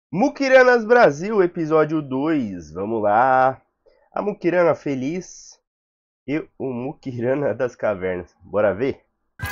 Muquiranas Brasil, episódio 2. Vamos lá. A Muquirana feliz e o Muquirana das cavernas. Bora ver?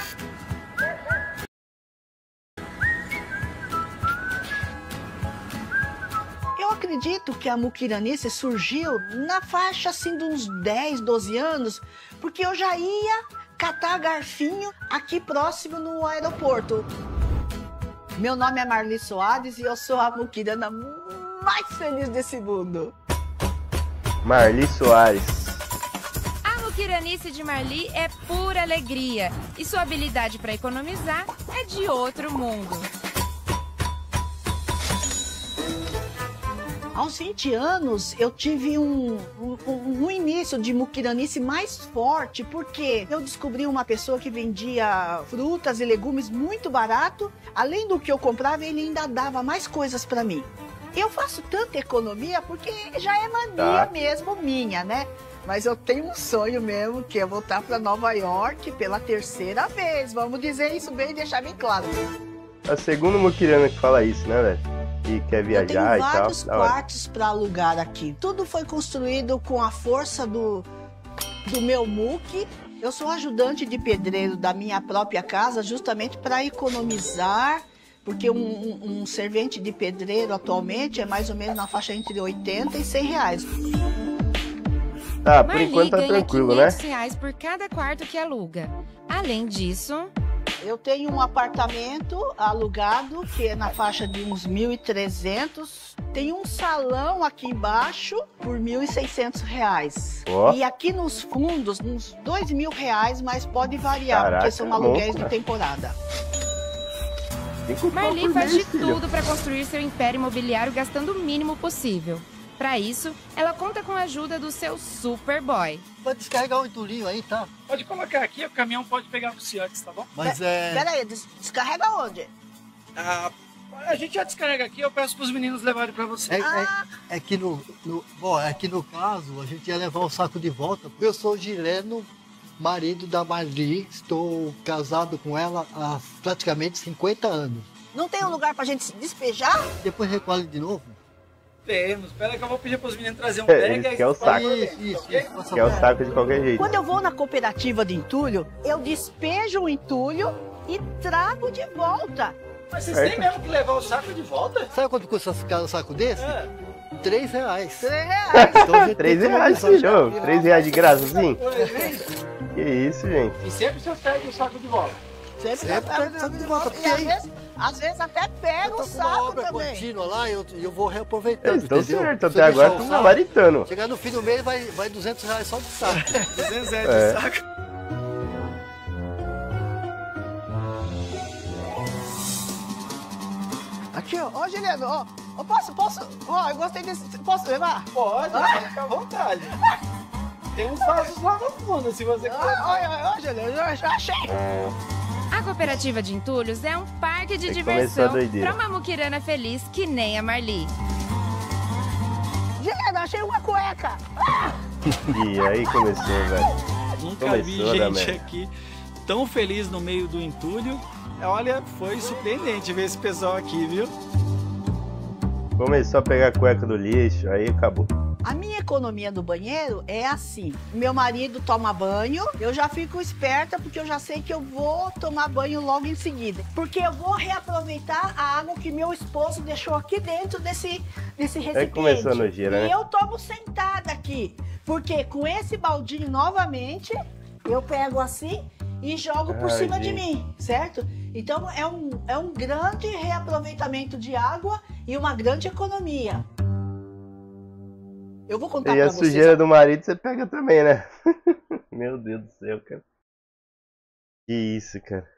Eu acredito que a muquiranice surgiu na faixa assim de uns 10, 12 anos, porque eu já ia catar garfinho aqui próximo no aeroporto. Meu nome é Marli Soares e eu sou a muquirana mais feliz desse mundo. Marli Soares. A muquiranice de Marli é pura alegria e sua habilidade para economizar é de outro mundo. Aos 20 anos, eu tive um início de muquiranice mais forte, porque eu descobri uma pessoa que vendia frutas e legumes muito barato. Além do que eu comprava, ele ainda dava mais coisas para mim. Eu faço tanta economia porque já é mania mesmo minha, né? Mas eu tenho um sonho mesmo, que é voltar para Nova York pela terceira vez. Vamos dizer isso bem e deixar bem claro. A segunda muquirana que fala isso, né, velho? Que quer viajar e tal. Eu tenho vários quartos para alugar aqui. Tudo foi construído com a força do meu muque. Eu sou ajudante de pedreiro da minha própria casa, justamente para economizar, porque um servente de pedreiro atualmente é mais ou menos na faixa entre 80 e 100 reais. Tá, por Marli enquanto tá ganha tranquilo, né? R$ 500 por cada quarto que aluga. Além disso, Eu tenho um apartamento alugado, que é na faixa de uns 1.300. Tem um salão aqui embaixo por 1.600 reais. Ó. E aqui nos fundos, uns 2.000 reais, mas pode variar, Caraca, porque são é aluguéis louco, de temporada. 5 pau Marli por faz mês, de filho. tudo para construir seu império imobiliário gastando o mínimo possível. Para isso, ela conta com a ajuda do seu Superboy. Pode descarregar o entulhinho aí, tá? Pode colocar aqui, o caminhão pode pegar você antes, tá bom? Mas Pera aí, descarrega onde? Ah, a gente já descarrega aqui, eu peço pros meninos levarem pra você. é que é que no caso a gente ia levar o saco de volta. Eu sou o Gileno, marido da Marli. Estou casado com ela há praticamente 50 anos. Não tem um lugar pra gente se despejar? Depois recolhe de novo. Temos, espera que eu vou pedir pros meninos trazer um Eles bag. querem o saco. Isso. Passa Quer o pra- saco de qualquer jeito. Quando eu vou na cooperativa de entulho, eu despejo o entulho e trago de volta. Mas vocês têm mesmo que levar o saco de volta? Sabe quanto custa cada saco desse? É. R$3. R$3. Então, a gente tem 3 que reais, economizar. filho. 3 reais de graça, assim? E Que isso, gente. sempre vocês pegam o saco de volta. Sempre pega o saco de volta, porque E aí- às vezes até pega Eu o tô com uma saco obra também. contínua lá e eu vou reaproveitando, Eles estão entendeu? certos, Se eu até agora deixar o estão saco, gabaritando. chegar no fim do mês vai R$200 só de saco. 200 reais É. de saco. Aqui, ó. Ó, Juliano, ó. Eu posso? Ó, eu gostei desse. Posso levar? Pode, fica à vontade. Tem uns vasos lá no fundo, se você quiser. Ó, Juliano, eu já achei. A cooperativa de entulhos é um parque de Aí começou a diversão doideira. para uma muquirana feliz que nem a Marli. Juliano, achei uma cueca. E aí começou, velho. Nunca vi Começou a dar gente merda. aqui tão feliz no meio do entulho. Olha, foi surpreendente ver esse pessoal aqui, viu? Começou a pegar a cueca do lixo, aí acabou. A minha economia no banheiro é assim. Meu marido toma banho, eu já fico esperta porque eu já sei que eu vou tomar banho logo em seguida. Porque eu vou reaproveitar a água que meu esposo deixou aqui dentro desse recipiente. Aí começou a nojeira, né? E eu tomo sentada aqui. Porque com esse baldinho novamente, eu pego assim e jogo por Ai, cima de gente. mim, certo? Então é um grande reaproveitamento de água e uma grande economia. Eu vou contar E a pra vocês. sujeira do marido você pega também, né? Meu Deus do céu, cara. Que isso, cara.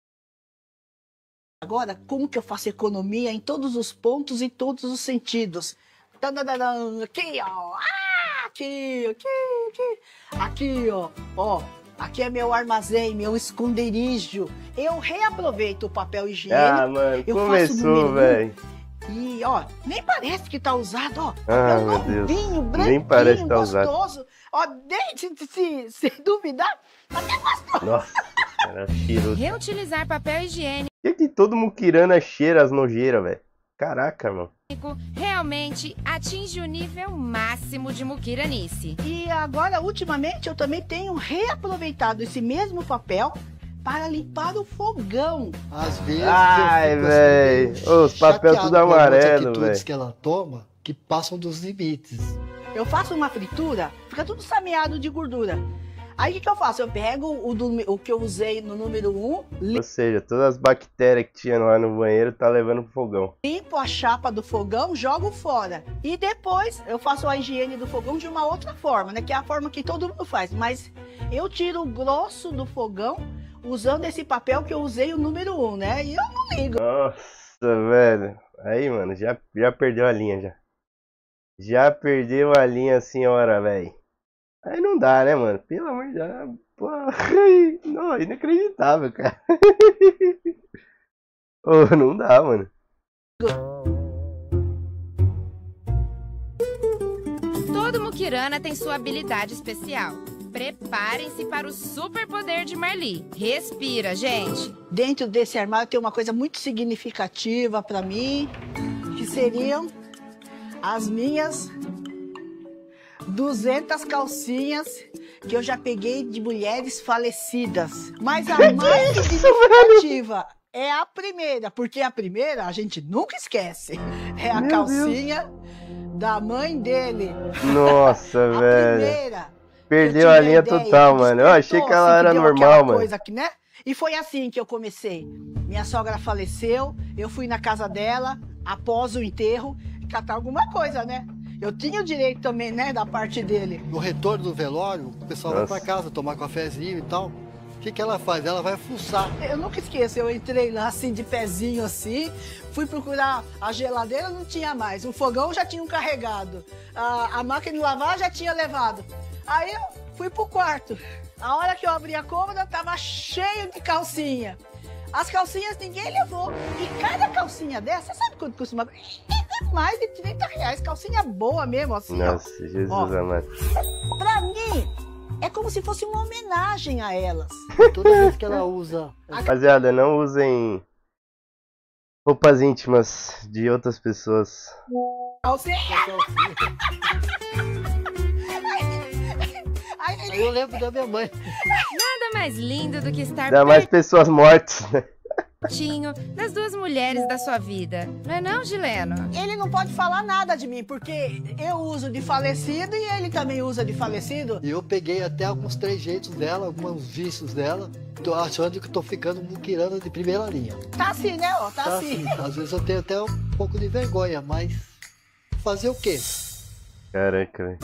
Agora, como que eu faço economia em todos os pontos, em todos os sentidos? Tadadadam, aqui, ó. Aqui. Aqui, ó. Ó, aqui é meu armazém, meu esconderijo. Eu reaproveito o papel higiênico. Ah, mano, eu faço começou, no menu. velho. E, ó, nem parece que tá usado, ó. Ah, Papel meu Deus. novinho, Nem branquinho, parece que tá usado. gostoso. Ó, se duvidar, até gostoso. Nossa, cara, cheiro. Reutilizar papel higiênico Por que todo muquirana cheira as nojeiras, velho? Caraca, mano. Realmente atinge o nível máximo de muquiranice. E agora, ultimamente, eu também tenho reaproveitado esse mesmo papel para limpar o fogão. Às vezes Ai, eu fico véi. assim, meio Os papel chateado tudo com algumas amarelo, atitudes velho. que ela toma que passam dos limites. Eu faço uma fritura, fica tudo sameado de gordura. Aí o que eu faço? Eu pego o que eu usei no número 1, Ou seja, todas as bactérias que tinha lá no banheiro tá levando pro fogão. limpo a chapa do fogão, jogo fora. E depois eu faço a higiene do fogão de uma outra forma, né? Que é a forma que todo mundo faz. Mas eu tiro o grosso do fogão usando esse papel que eu usei o número 1, né? E eu não ligo. Nossa, velho. Aí, mano, já perdeu a linha, já. Já perdeu a linha, senhora, velho. Aí não dá, né, mano? Pelo amor de Deus. Pô, não, inacreditável, cara. Ô, não dá, mano. Todo muquirana tem sua habilidade especial. Preparem-se para o superpoder de Marli. Respira, gente. Dentro desse armário tem uma coisa muito significativa para mim, que seriam as minhas 200 calcinhas que eu já peguei de mulheres falecidas. Mas a mais significativa é a primeira, porque a primeira a gente nunca esquece. É a Meu calcinha da mãe dele. Nossa, A velho. primeira. Perdeu a linha total, mano. Eu achei que ela era normal, mano. Coisa que, né? E foi assim que eu comecei. Minha sogra faleceu, eu fui na casa dela, após o enterro, catar alguma coisa, né? Eu tinha o direito também, né, da parte dele. No retorno do velório, o pessoal vai pra casa tomar cafezinho e tal. O que ela faz? Ela vai fuçar. Eu nunca esqueço, eu entrei lá assim, de pezinho assim, fui procurar a geladeira, não tinha mais. O fogão já tinha carregado, a máquina de lavar já tinha levado. Aí eu fui pro quarto. A hora que eu abri a cômoda, tava cheio de calcinha. As calcinhas ninguém levou. E cada calcinha dessa, sabe quanto custa uma? É mais de 30 reais. Calcinha boa mesmo, assim, Nossa, ó. Jesus Ó. amado. Pra mim, é como se fosse uma homenagem a elas. Toda vez que ela usa. Rapaziada, não usem roupas íntimas de outras pessoas. Calcinha. Aí eu lembro da minha mãe. Nada mais lindo do que estar Ainda mais pessoas mortas, né? pertinho das duas mulheres da sua vida. Não é não, Gileno? Ele não pode falar nada de mim, porque eu uso de falecido e ele também usa de falecido. E eu peguei até alguns trejeitos dela, alguns vícios dela. Tô achando que tô ficando muquirana de primeira linha. Tá assim, né? Ó, tá assim. Às vezes eu tenho até um pouco de vergonha, mas fazer o quê? Caraca, velho.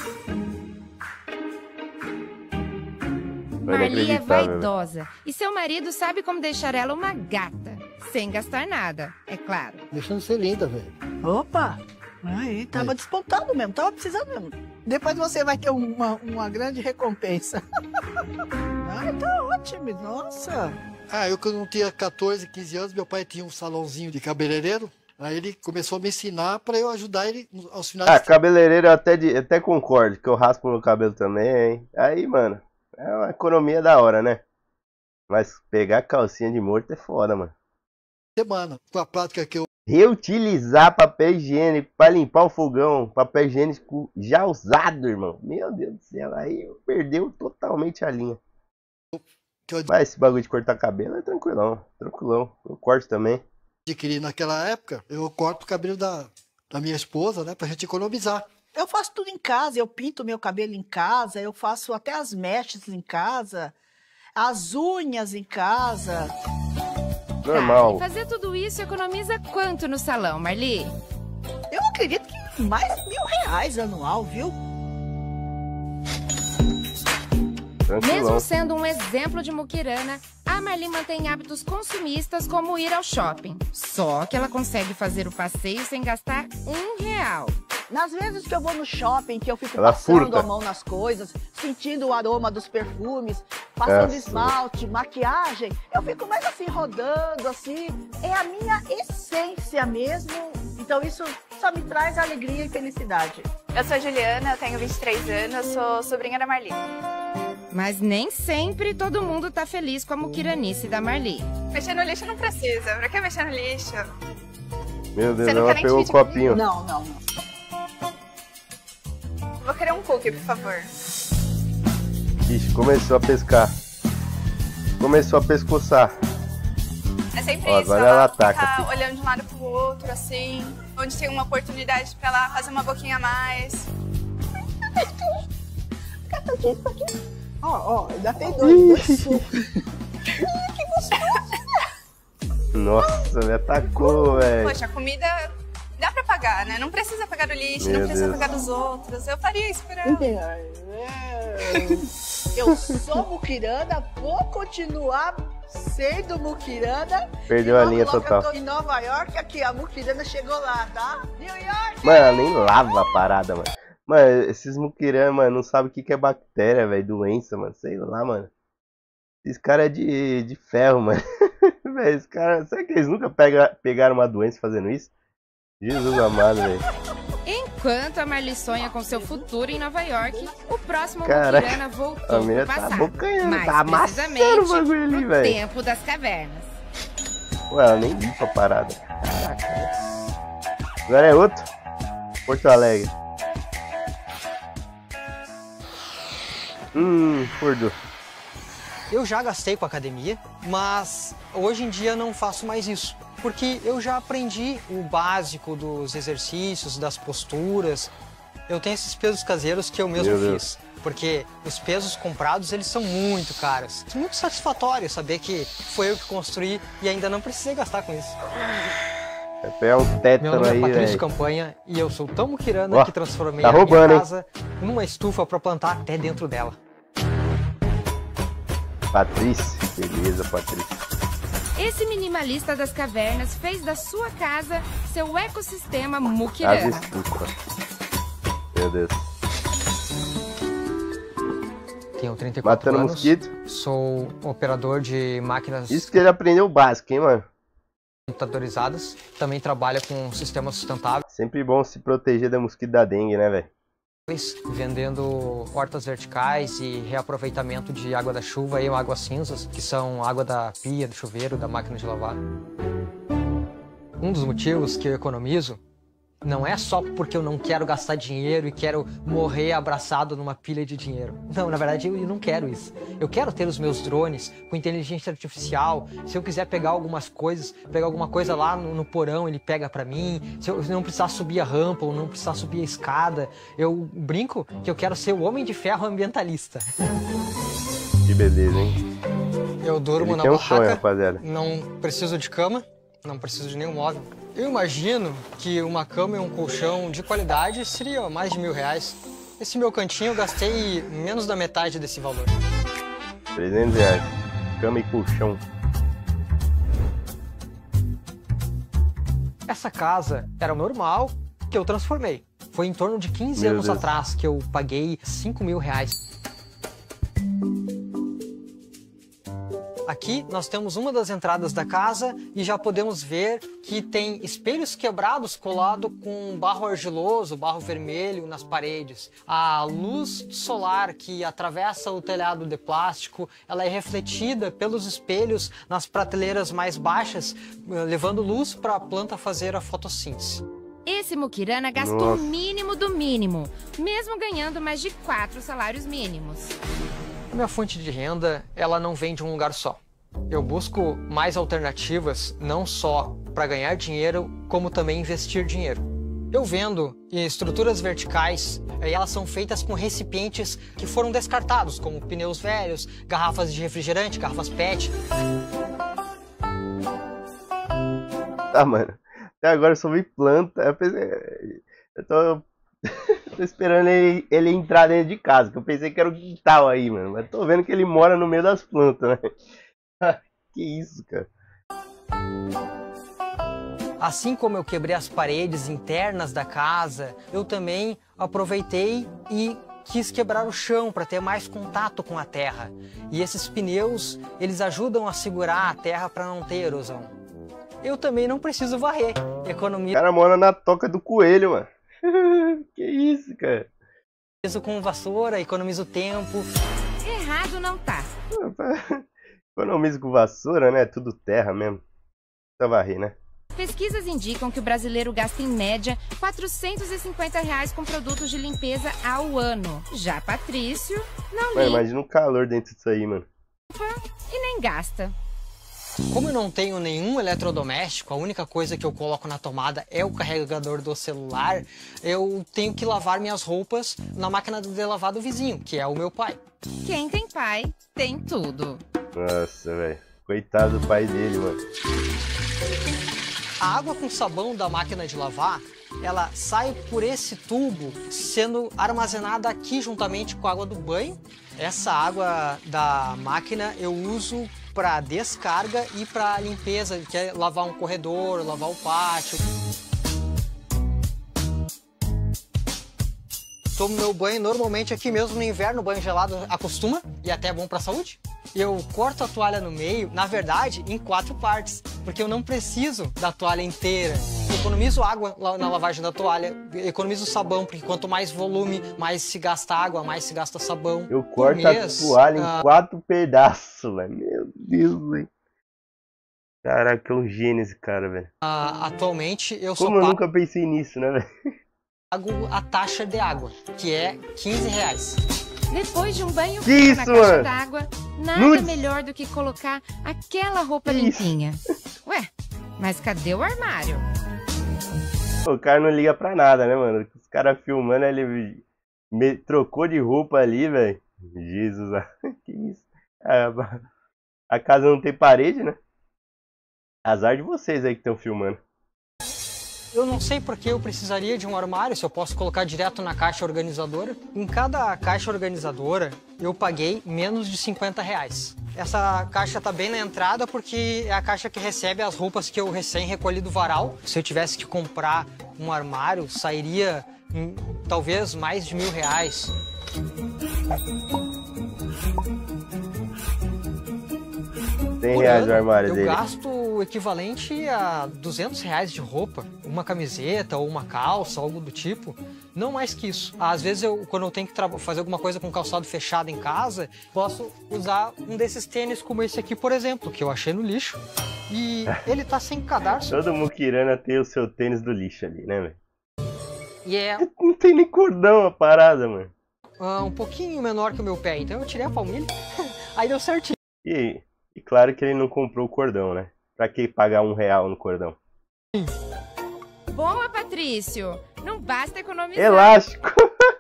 Marli é vaidosa e seu marido sabe como deixar ela uma gata, sem gastar nada, é claro. Deixando ser linda, velho. Opa! Aí, tava despontando mesmo, tava precisando mesmo. Depois você vai ter uma grande recompensa. Ai, tá ótimo, nossa. Eu que não tinha 14, 15 anos, meu pai tinha um salãozinho de cabeleireiro. Aí ele começou a me ensinar pra eu ajudar ele aos finais de Cabeleireiro eu até concordo, que eu raspo meu cabelo também, hein? Aí, mano, é uma economia da hora, né? Mas pegar calcinha de morto é foda, mano. semana. Com a prática que eu Reutilizar papel higiênico para limpar o fogão. Papel higiênico já usado, irmão. Meu Deus do céu. Aí perdeu totalmente a linha. Mas esse bagulho de cortar cabelo é tranquilão. Tranquilão. Eu corto também. adquiri naquela época, eu corto o cabelo da minha esposa, né? Pra gente economizar. Eu faço tudo em casa, eu pinto meu cabelo em casa, eu faço até as mechas em casa, as unhas em casa. Normal. E fazer tudo isso economiza quanto no salão, Marli? Eu acredito que mais de R$1.000 anual, viu? Tranquilão. Mesmo sendo um exemplo de muquirana, a Marli mantém hábitos consumistas como ir ao shopping. Só que ela consegue fazer o passeio sem gastar R$1. Nas vezes que eu vou no shopping, que eu fico Ela passando furta. a mão nas coisas, sentindo o aroma dos perfumes, passando Nossa. esmalte, maquiagem, eu fico mais assim, rodando, assim. É a minha essência mesmo. Então isso só me traz alegria e felicidade. Eu sou a Juliana, eu tenho 23 anos, sou sobrinha da Marli. Mas nem sempre todo mundo tá feliz com a muquiranice da Marli. Mexer no lixo não precisa, pra que mexer no lixo? Meu Deus, Você não ela quer nem pegou o dividir copinho. Não, não, não. Vou querer um cookie, por favor. Ixi, começou a pescar. Começou a pescoçar. É sempre Ó, isso, agora ela ela ataca, fica filho. olhando de um lado pro outro, assim, onde tem uma oportunidade pra ela fazer uma boquinha a mais. Ó, ainda tem dois sucos. Nossa, me atacou, velho. Poxa, a comida dá pra pagar, né? Não precisa pagar do lixo, Meu não precisa Deus. pagar dos outros. Eu faria isso por ela. Eu sou muquirana, vou continuar sendo muquirana. Perdeu E a logo, linha logo total. Eu tô em Nova York, aqui, a muquirana chegou lá, tá? New York! Mano, ela nem lava a parada, mano. Mano, esses muquirana, mano, não sabem o que é bactéria, velho, doença, mano. Sei lá, mano. Esses caras é de ferro, mano. Velho, esses caras... Será que eles nunca pegaram uma doença fazendo isso? Jesus amado, velho. Enquanto a Marli sonha com seu futuro em Nova York, o próximo Caraca, Mukirana a voltou menina pro tá passado. abocanhando, Mais tá amassando precisamente, o bagulho ali, no velho. tempo das cavernas. Ué, ela nem limpa a parada. Caraca. Agora é outro. Porto Alegre. Fordou. Eu já gastei com a academia, mas hoje em dia não faço mais isso. Porque eu já aprendi o básico dos exercícios, das posturas. Eu tenho esses pesos caseiros que eu mesmo Meu Deus. fiz. Porque os pesos comprados, eles são muito caros. É muito satisfatório saber que foi eu que construí e ainda não precisei gastar com isso. Vai pegar um Meu tétano nome aí, é Patrício velho. Campanha e eu sou tão muquirana Ó, que transformei tá a minha roubando, hein? casa numa estufa para plantar até dentro dela. Patrícia. Beleza, Patrícia. Esse minimalista das cavernas fez da sua casa seu ecossistema As Mukirana. estufas. Meu Deus. Tenho 34 Matando anos, mosquito. sou operador de máquinas Isso que ele aprendeu o básico, hein, mano? computadorizadas, também trabalha com sistemas sustentáveis, Sempre bom se proteger da mosquito da dengue, né, velho? vendendo hortas verticais e reaproveitamento de água da chuva e águas cinzas, que são água da pia, do chuveiro, da máquina de lavar. Um dos motivos que eu economizo não é só porque eu não quero gastar dinheiro e quero morrer abraçado numa pilha de dinheiro. Não, na verdade eu não quero isso. Eu quero ter os meus drones com inteligência artificial. Se eu quiser pegar algumas coisas, pegar alguma coisa lá no porão, ele pega pra mim. Se eu não precisar subir a rampa ou não precisar subir a escada, eu brinco que eu quero ser o homem de ferro ambientalista. Que beleza, hein? Eu durmo Ele na tem um sonho, barraca, rapaziada. não preciso de cama, não preciso de nenhum móvel. Eu imagino que uma cama e um colchão de qualidade seria mais de R$1.000. Esse meu cantinho eu gastei menos da metade desse valor. R$300. Cama e colchão. Essa casa era normal que eu transformei. Foi em torno de 15 Meu anos Deus. atrás que eu paguei R$5.000. Aqui nós temos uma das entradas da casa e já podemos ver que tem espelhos quebrados colado com barro argiloso, barro vermelho nas paredes. A luz solar que atravessa o telhado de plástico, ela é refletida pelos espelhos nas prateleiras mais baixas, levando luz para a planta fazer a fotossíntese. Esse Mukirana gastou Nossa. o mínimo do mínimo, mesmo ganhando mais de 4 salários mínimos. A minha fonte de renda, ela não vem de um lugar só. Eu busco mais alternativas, não só para ganhar dinheiro, como também investir dinheiro. Eu vendo estruturas verticais, e elas são feitas com recipientes que foram descartados, como pneus velhos, garrafas de refrigerante, garrafas PET. Tá, mano. Até agora eu só vi planta. Eu pensei. Eu tô. Tô esperando ele entrar dentro de casa, que eu pensei que era o quintal aí, mano. Mas tô vendo que ele mora no meio das plantas, né? Que isso, cara. Assim como eu quebrei as paredes internas da casa, eu também aproveitei e quis quebrar o chão para ter mais contato com a terra. E esses pneus, eles ajudam a segurar a terra para não ter erosão. Eu também não preciso varrer, O economizo cara mora na toca do coelho, mano. Que isso, cara. com vassoura, economizo tempo. Errado não tá. Economiza com vassoura, né? Tudo terra mesmo. Precisa varrer, né? pesquisas indicam que o brasileiro gasta em média R$ 450 com produtos de limpeza ao ano. Já Patrício não limpa Imagina o calor dentro disso aí, mano. e nem gasta. Como eu não tenho nenhum eletrodoméstico, a única coisa que eu coloco na tomada é o carregador do celular, eu tenho que lavar minhas roupas na máquina de lavar do vizinho, que é o meu pai. Quem tem pai, tem tudo. Nossa, velho. Coitado do pai dele, mano. A água com sabão da máquina de lavar, ela sai por esse tubo, sendo armazenada aqui juntamente com a água do banho. Essa água da máquina eu uso para descarga e para limpeza, que é lavar um corredor, lavar o pátio. Tomo meu banho normalmente aqui mesmo no inverno, banho gelado acostuma e até é bom para a saúde. Eu corto a toalha no meio, na verdade, em 4 partes, porque eu não preciso da toalha inteira. Economizo água na lavagem da toalha, economizo sabão, porque quanto mais volume, mais se gasta água, mais se gasta sabão. Eu corto a toalha em 4 pedaços, velho. Meu Deus, velho. Caraca, que um gênio esse cara, velho. Atualmente eu Como eu nunca pensei nisso, né, velho? Pago a taxa de água, que é R$15. Depois de um banho Que na isso, caixa mano? d'água, nada melhor do que colocar aquela roupa limpinha. Ué, mas cadê o armário? O cara não liga pra nada, né, mano? Os caras filmando, ele trocou de roupa ali, velho. Jesus, que isso? A casa não tem parede, né? Azar de vocês aí que estão filmando. Eu não sei por que eu precisaria de um armário, se eu posso colocar direto na caixa organizadora. Em cada caixa organizadora, eu paguei menos de R$50. Essa caixa tá bem na entrada porque é a caixa que recebe as roupas que eu recém recolhi do varal. Se eu tivesse que comprar um armário, sairia talvez mais de R$1.000. R$100 o armário dele. Eu gasto o equivalente a R$200 de roupa, uma camiseta ou uma calça, algo do tipo. Não mais que isso. Às vezes, quando eu tenho que fazer alguma coisa com calçado fechado em casa, posso usar um desses tênis como esse aqui, por exemplo, que eu achei no lixo. E ele tá sem cadarço. Todo muquirana tem o seu tênis do lixo ali, né, velho? E é Não tem nem cordão a parada, mano. um pouquinho menor que o meu pé, então eu tirei a palmilha, aí deu certinho. E claro que ele não comprou o cordão, né? Pra que pagar R$1 no cordão? Boa, Patrício! Não basta economizar. Elástico!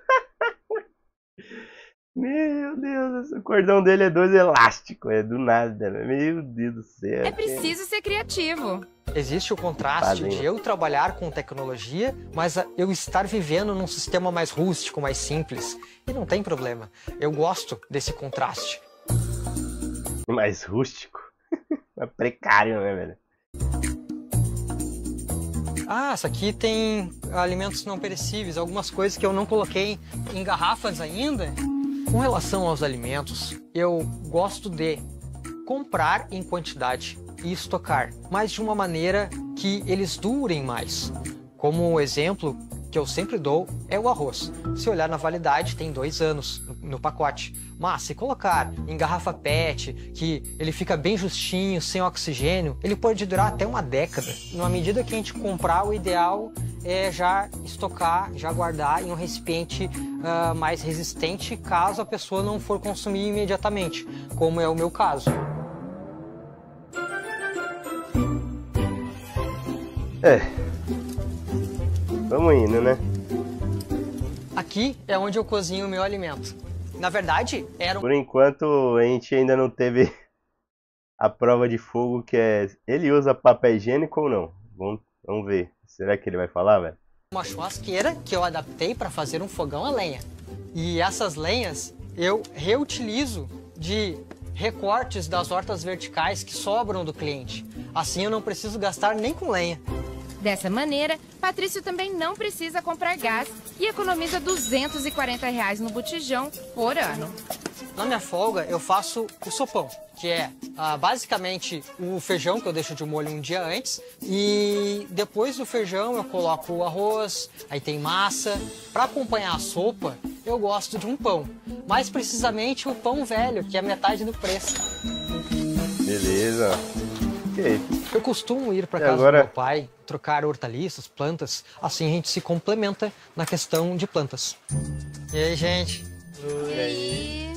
Meu Deus, o cordão dele é 2 elásticos, é do nada, né? Meu Deus do céu. É preciso ser criativo. Existe o contraste de eu trabalhar com tecnologia, mas eu estar vivendo num sistema mais rústico, mais simples. E não tem problema. Eu gosto desse contraste. Mais rústico? É precário, né, velho? Essa aqui tem alimentos não perecíveis, algumas coisas que eu não coloquei em garrafas ainda. Com relação aos alimentos, eu gosto de comprar em quantidade e estocar, mas de uma maneira que eles durem mais. Como exemplo que eu sempre dou é o arroz. Se olhar na validade, tem 2 anos no pacote. Mas se colocar em garrafa PET, que ele fica bem justinho, sem oxigênio, ele pode durar até 1 década. Na medida que a gente comprar, o ideal é já estocar, já guardar em um recipiente mais resistente, caso a pessoa não for consumir imediatamente, como é o meu caso. Vamos indo, né? Aqui é onde eu cozinho o meu alimento. Na verdade, era Por enquanto, a gente ainda não teve a prova de fogo, que é... Ele usa papel higiênico ou não? Vamos ver. Será que ele vai falar, velho? uma churrasqueira que eu adaptei para fazer um fogão a lenha. E essas lenhas eu reutilizo de recortes das hortas verticais que sobram do cliente. Assim eu não preciso gastar nem com lenha. Dessa maneira, Patrício também não precisa comprar gás e economiza R$ 240 no botijão por ano. Na minha folga, eu faço o sopão, que é basicamente o feijão que eu deixo de molho um dia antes. E depois do feijão eu coloco o arroz, aí tem massa. Para acompanhar a sopa, eu gosto de um pão. Mais precisamente o pão velho, que é metade do preço. Beleza. Ok. Eu costumo ir para casa do meu pai, trocar hortaliças, plantas. Assim a gente se complementa na questão de plantas. E aí, gente? E aí?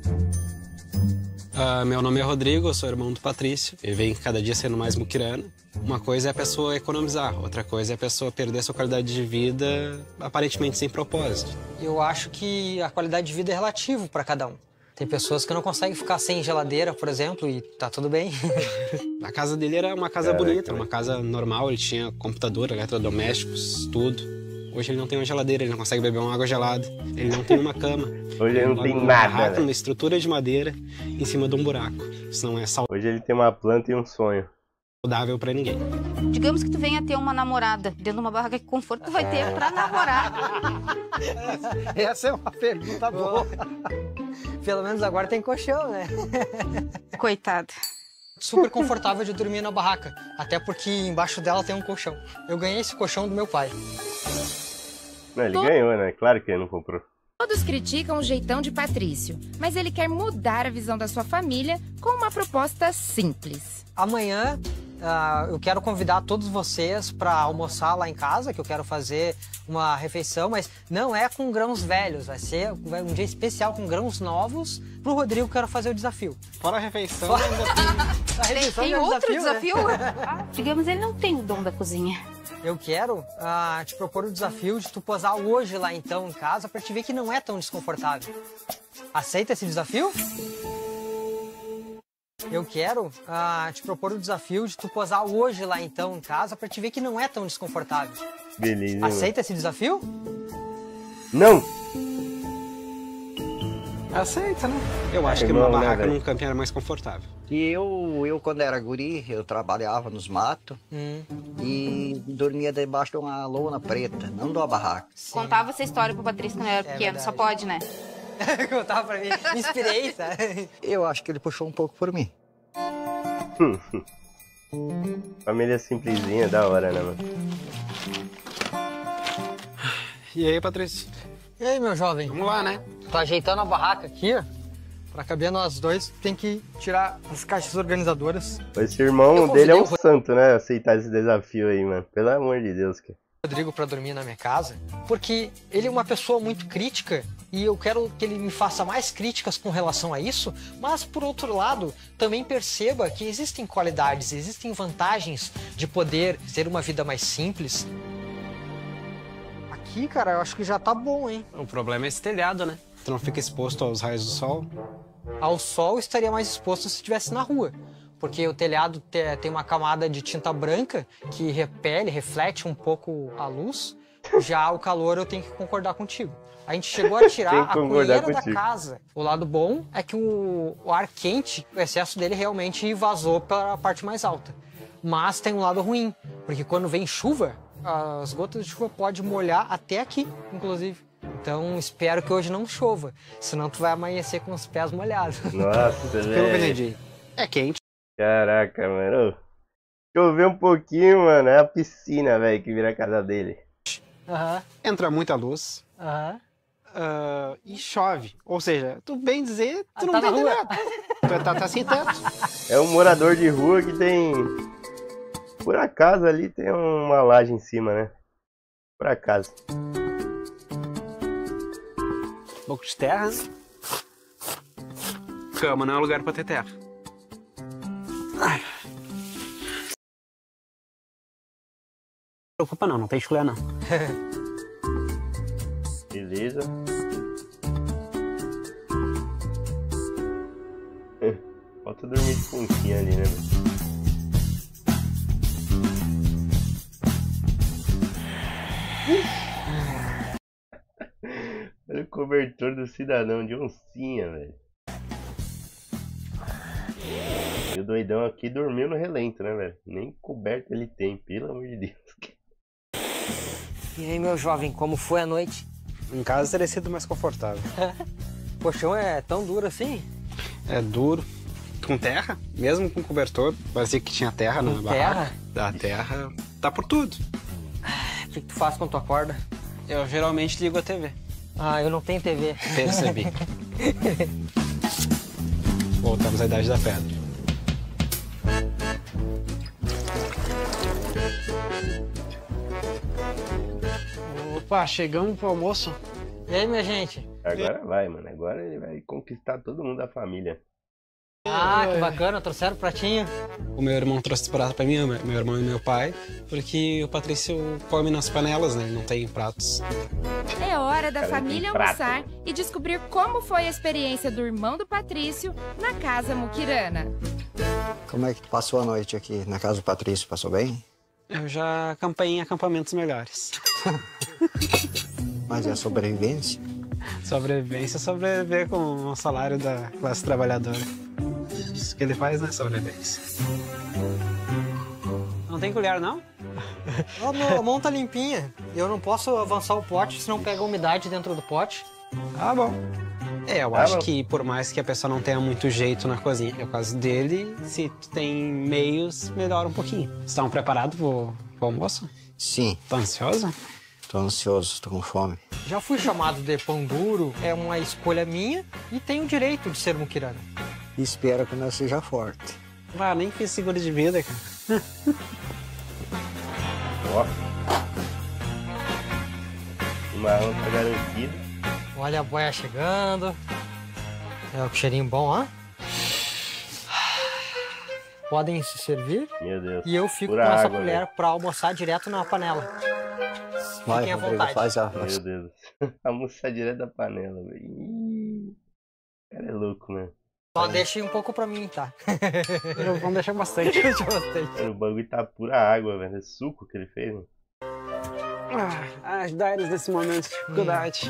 Meu nome é Rodrigo, eu sou irmão do Patrício. Ele vem cada dia sendo mais muquirana. Uma coisa é a pessoa economizar, outra coisa é a pessoa perder sua qualidade de vida aparentemente sem propósito. Eu acho que a qualidade de vida é relativo para cada um. Tem pessoas que não conseguem ficar sem geladeira, por exemplo, e tá tudo bem. A casa dele era uma casa bonita, uma casa normal, ele tinha computador, eletrodomésticos, tudo. Hoje ele não tem uma geladeira, ele não consegue beber uma água gelada, ele não tem uma cama. Hoje ele não tem uma nada, barraca, né? uma estrutura de madeira em cima de um buraco. Isso não é Hoje ele tem uma planta e um sonho. Saudável pra ninguém. Digamos que tu venha ter uma namorada dentro de uma barraca, que conforto tu vai ter pra namorar? Essa é uma pergunta boa. Pelo menos agora tem colchão, né? Coitado. Super confortável de dormir na barraca, até porque embaixo dela tem um colchão. Eu ganhei esse colchão do meu pai. Não, ele ganhou, né? Claro que ele não comprou. Todos criticam o jeitão de Patrício, mas ele quer mudar a visão da sua família com uma proposta simples. Amanhã eu quero convidar todos vocês para almoçar lá em casa, que eu quero fazer uma refeição, mas não é com grãos velhos, vai ser um dia especial com grãos novos. Pro Rodrigo eu quero fazer o desafio. Fora a refeição, Tem outro desafio? Né? Digamos, ele não tem o dom da cozinha. Eu quero te propor o desafio de tu posar hoje lá então em casa pra te ver que não é tão desconfortável. Aceita esse desafio? Eu quero te propor o desafio de tu posar hoje lá então em casa pra te ver que não é tão desconfortável. Beleza. Aceita esse desafio? Não! Aceita, né? Eu acho que numa barraca num camping era mais confortável. E eu quando era guri, eu trabalhava nos matos e dormia debaixo de uma lona preta, não de uma barraca. Contava essa história pro Patrício quando eu era pequeno, só pode, né? Contava pra mim, me inspirei, sabe? Eu acho que ele puxou um pouco por mim. Família simplesinha, da hora, né, mano? E aí, Patrício? E aí, meu jovem? Vamos lá, né? Tô ajeitando a barraca aqui, ó. Pra caber nós dois, tem que tirar as caixas organizadoras. Esse irmão dele é um santo, né? Aceitar esse desafio aí, mano. Pelo amor de Deus, cara. Rodrigo pra dormir na minha casa, porque ele é uma pessoa muito crítica e eu quero que ele me faça mais críticas com relação a isso, mas por outro lado, também perceba que existem qualidades, existem vantagens de poder ter uma vida mais simples. Aqui, cara, eu acho que já tá bom, hein? O problema é esse telhado, né? Tu não fica exposto aos raios do sol. Ao sol estaria mais exposto se estivesse na rua, porque o telhado tem uma camada de tinta branca que repele, reflete um pouco a luz. Já o calor eu tenho que concordar contigo. A gente chegou a tirar a coleira da casa. O lado bom é que o ar quente, o excesso dele realmente vazou para a parte mais alta. Mas tem um lado ruim, porque quando vem chuva, as gotas de chuva podem molhar até aqui, inclusive. Então espero que hoje não chova, senão tu vai amanhecer com os pés molhados. Nossa, velho. É quente. Caraca, mano. Choveu um pouquinho, mano. É a piscina, velho, que vira a casa dele. Entra muita luz. E chove. Ou seja, tu bem dizer, tu não tem nada. Tu tá sem teto. É um morador de rua que tem... Por acaso ali tem uma laje em cima, né? Por acaso. Um pouco de terra. Cama não é lugar pra ter terra. Ai. Não preocupa não tem chulé não. Beleza. Falta dormir de pontinha ali, né, velho? Olha o cobertor do cidadão de oncinha, velho. E o doidão aqui dormiu no relento, né, velho? Nem coberto ele tem, pelo amor de Deus. E aí, meu jovem, como foi a noite? Em casa teria sido mais confortável. O colchão é tão duro assim? É duro. Com terra, mesmo com cobertor, parecia que tinha terra na barraca. Da terra, tá por tudo. O que tu faz quando tu acorda? Eu geralmente ligo a TV. Eu não tenho TV. Percebi. Voltamos à Idade da Pedra. Opa, chegamos pro almoço. E aí, minha gente? Agora vai, mano. Agora ele vai conquistar todo mundo da família. Ah, que bacana, trouxeram o pratinho. O meu irmão trouxe prato pra mim, meu irmão e meu pai, porque o Patrício come nas panelas, né? Ele não tem pratos. É hora da Cara, família tem prato. almoçar e descobrir como foi a experiência do irmão do Patrício na casa muquirana. Como é que passou a noite aqui na casa do Patrício? Passou bem? Eu já acampei em acampamentos melhores. Mas é sobrevivência? Sobrevivência, sobreviver com o salário da classe trabalhadora. Isso que ele faz, né? Sobrevivência. Não tem colher, não? A mão tá limpinha. Eu não posso avançar o pote, senão pega a umidade dentro do pote. Ah, bom. Eu acho que por mais que a pessoa não tenha muito jeito na cozinha, é o caso dele, se tu tem meios, melhora um pouquinho. Estão preparados pro almoço? Sim. Tá ansioso? Tô ansioso, tô com fome. Já fui chamado de pão duro, é uma escolha minha e tenho o direito de ser muquirana. Espero que não seja forte. Ah, nem fiz seguro de vida, cara. Ó. O marrom tá garantido. Olha a boia chegando. É o cheirinho bom, ó. Podem se servir. Meu Deus. E eu fico Pura com essa água, colher velho. pra almoçar direto na panela. Vai, Fiquem à Rodrigo, vontade. faz a... Meu Deus. Almoçar direto da panela, velho. Ih, o cara é louco, né? Só deixem um pouco pra mim, tá? Vamos deixar bastante. Deixa bastante. Mano, o bagulho tá pura água, velho. É suco que ele fez, né? Ajudar eles nesse momento de dificuldade.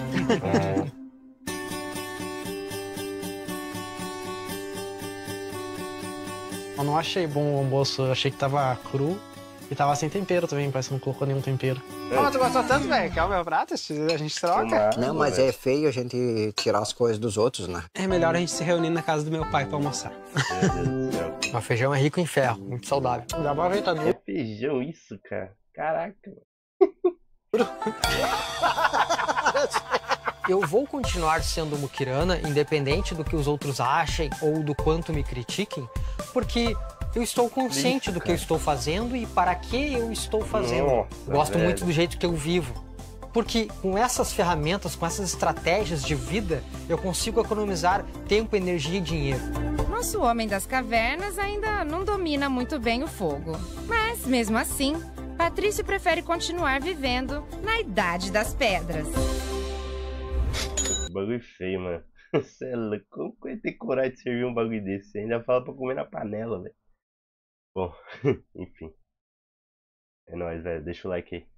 Eu não achei bom o almoço, eu achei que tava cru e tava sem tempero também, parece que não colocou nenhum tempero. Ah, mas tu gostou tanto, velho? Quer o meu prato? A gente troca. Não, mas é feio a gente tirar as coisas dos outros, né? É melhor a gente se reunir na casa do meu pai pra almoçar. Meu Deus do céu. Mas feijão é rico em ferro, muito saudável. Dá uma ajeitadinha. É feijão isso, cara. Caraca, mano. Eu vou continuar sendo muquirana, independente do que os outros achem ou do quanto me critiquem, porque eu estou consciente do que eu estou fazendo e para que eu estou fazendo. Nossa, Gosto velho. muito do jeito que eu vivo. Porque com essas ferramentas, com essas estratégias de vida, eu consigo economizar tempo, energia e dinheiro. Nosso homem das cavernas ainda não domina muito bem o fogo. Mas, mesmo assim, Patrício prefere continuar vivendo na Idade das Pedras. Que bagulho feio, mano. Você é louco. Como que eu ia ter coragem de servir um bagulho desse? Você ainda fala pra comer na panela, velho. Bom, enfim. É nóis, velho. Deixa o like aí.